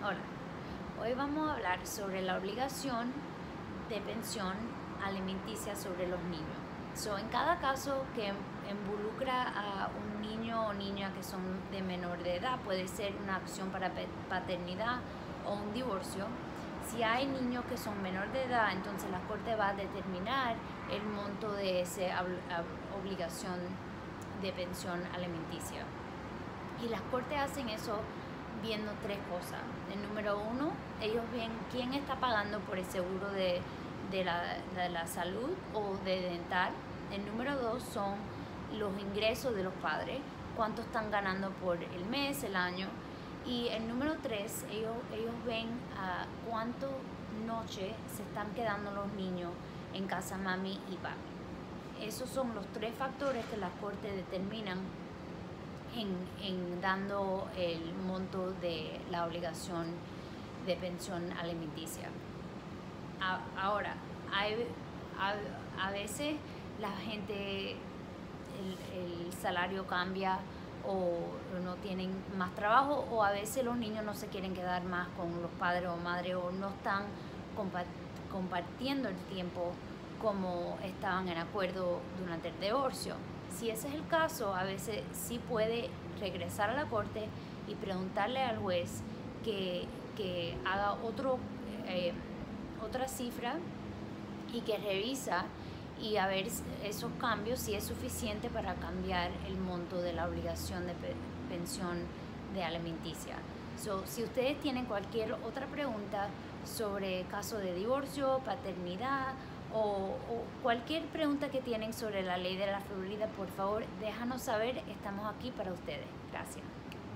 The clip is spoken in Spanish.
Hola, hoy vamos a hablar sobre la obligación de pensión alimenticia sobre los niños. En cada caso que involucra a un niño o niña que son de menor de edad, puede ser una acción para paternidad o un divorcio. Si hay niños que son menor de edad, entonces la Corte va a determinar el monto de esa obligación de pensión alimenticia. Y las Cortes hacen eso viendo tres cosas. El número uno, ellos ven quién está pagando por el seguro de la salud o de dental. El número dos son los ingresos de los padres, cuánto están ganando por el mes, el año. Y el número tres, ellos ven cuánto noche se están quedando los niños en casa mami y papi. Esos son los tres factores que las Cortes determinan en dando el monto de la obligación de pensión alimenticia. Ahora, a veces la gente, el salario cambia o no tienen más trabajo, o a veces los niños no se quieren quedar más con los padres o madres o no están compartiendo el tiempo como estaban en acuerdo durante el divorcio. Si ese es el caso, a veces sí puede regresar a la corte y preguntarle al juez que haga otra cifra y que revisa y a ver esos cambios si es suficiente para cambiar el monto de la obligación de pensión de alimenticia. Si ustedes tienen cualquier otra pregunta sobre caso de divorcio, paternidad o cualquier pregunta que tienen sobre la ley de la Florida, por favor déjanos saber, estamos aquí para ustedes. Gracias.